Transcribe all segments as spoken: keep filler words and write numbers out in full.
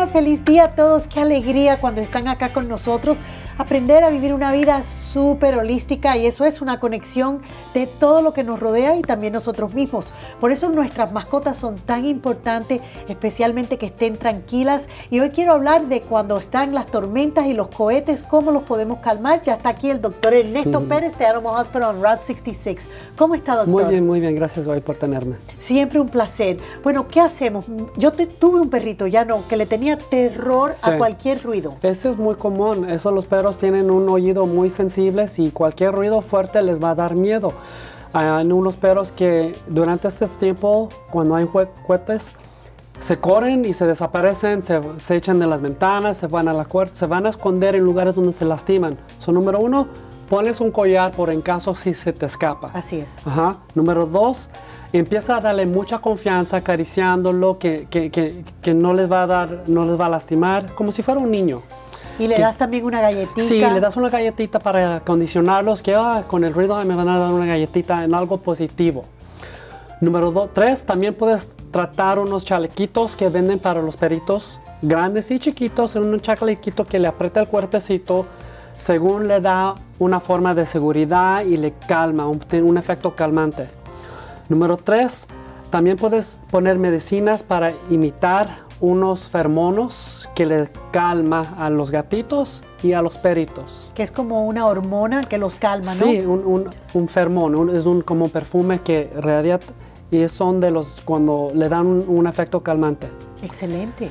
feliz día a todos, qué alegría cuando están acá con nosotros. Aprender a vivir una vida súper holística, y eso es una conexión de todo lo que nos rodea y también nosotros mismos. Por eso nuestras mascotas son tan importantes, especialmente que estén tranquilas. Y hoy quiero hablar de cuando están las tormentas y los cohetes, cómo los podemos calmar. Ya está aquí el doctor Ernesto mm. Pérez de Animal Hospital on Route sesenta y seis. ¿Cómo está, doctor? Muy bien, muy bien. Gracias hoy por tenerme. Siempre un placer. Bueno, ¿qué hacemos? Yo te, tuve un perrito, ya no, que le tenía terror sí. a cualquier ruido. Eso es muy común. Eso los perros tienen un oído muy sensible y cualquier ruido fuerte les va a dar miedo. Hay unos perros que durante este tiempo, cuando hay cohetes, se corren y se desaparecen, se, se echan de las ventanas, se van a la puerta, se van a esconder en lugares donde se lastiman. So, número uno, pones un collar por en caso si se te escapa. Así es. Ajá. Número dos, empieza a darle mucha confianza acariciándolo, que, que, que, que no les va a dar, no les va a lastimar, como si fuera un niño. ¿Y le das también una galletita? Sí, le das una galletita para condicionarlos, que ah, con el ruido me van a dar una galletita en algo positivo. Número dos, tres, también puedes tratar unos chalequitos que venden para los perritos, grandes y chiquitos, en un chalequito que le aprieta el cuerpecito, según le da una forma de seguridad y le calma, un, un efecto calmante. Número tres, también puedes poner medicinas para imitar unos feromonos que le calma a los gatitos y a los perritos. Que es como una hormona que los calma, ¿no? Sí, un, un, un feromón, un, es un como perfume que irradia y son de los cuando le dan un, un efecto calmante. Excelente.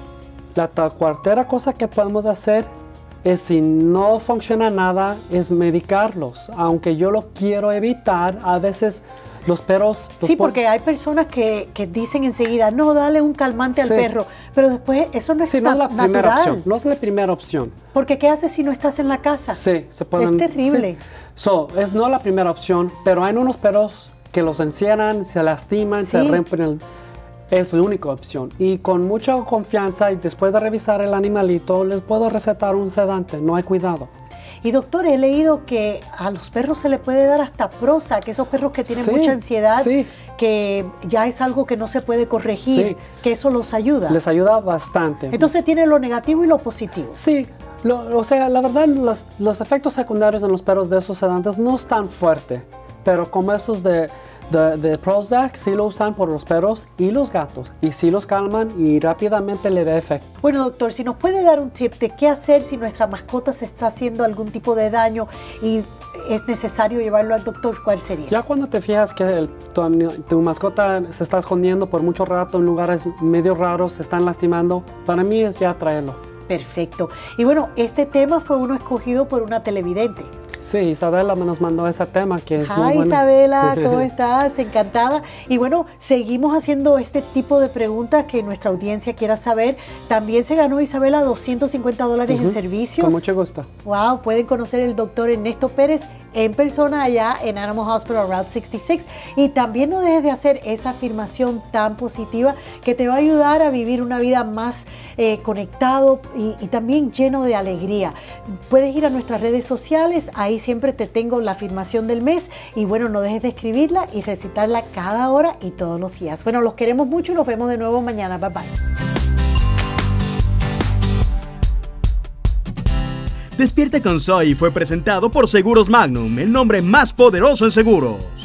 La cuarta cosa que podemos hacer es, si no funciona nada, es medicarlos. Aunque yo lo quiero evitar, a veces los perros... Los sí, porque hay personas que, que dicen enseguida, no, dale un calmante sí. al perro, pero después eso no es, sí, no es la natural. primera opción. No es la primera opción. Porque ¿qué haces si no estás en la casa? Sí, se pueden, es terrible. Sí. So, es no la primera opción, pero hay unos perros que los encierran, se lastiman, sí. se rompen el... Es la única opción. Y con mucha confianza y después de revisar el animalito, les puedo recetar un sedante, no hay cuidado. Y doctor, he leído que a los perros se le puede dar hasta prosa, que esos perros que tienen sí, mucha ansiedad, sí. que ya es algo que no se puede corregir, sí. que eso los ayuda. Les ayuda bastante. Entonces tiene lo negativo y lo positivo. Sí, lo, o sea, la verdad, los, los efectos secundarios en los perros de esos sedantes no es tan fuerte, pero como esos de... De, de Prozac sí lo usan por los perros y los gatos, y sí los calman y rápidamente le da efecto. Bueno, doctor, si nos puede dar un tip de qué hacer si nuestra mascota se está haciendo algún tipo de daño y es necesario llevarlo al doctor, ¿cuál sería? Ya cuando te fijas que el, tu, tu mascota se está escondiendo por mucho rato en lugares medio raros, se están lastimando, para mí es ya traerlo. Perfecto. Y bueno, este tema fue uno escogido por una televidente. Sí, Isabela nos mandó ese tema que es Hi, muy bueno. Isabela, ¿cómo estás? Encantada. Y bueno, seguimos haciendo este tipo de preguntas que nuestra audiencia quiera saber. También se ganó, Isabela, doscientos cincuenta dólares uh-huh. en servicios. Con mucho gusto. Wow, pueden conocer el doctor Ernesto Pérez en persona allá en Animal Hospital Route sesenta y seis. Y también no dejes de hacer esa afirmación tan positiva que te va a ayudar a vivir una vida más eh, conectado y, y también lleno de alegría. Puedes ir a nuestras redes sociales, ahí siempre te tengo la afirmación del mes y bueno, no dejes de escribirla y recitarla cada hora y todos los días. Bueno, los queremos mucho y nos vemos de nuevo mañana. Bye bye. Despierta con Zoe fue presentado por Seguros Magnum, el nombre más poderoso en seguros.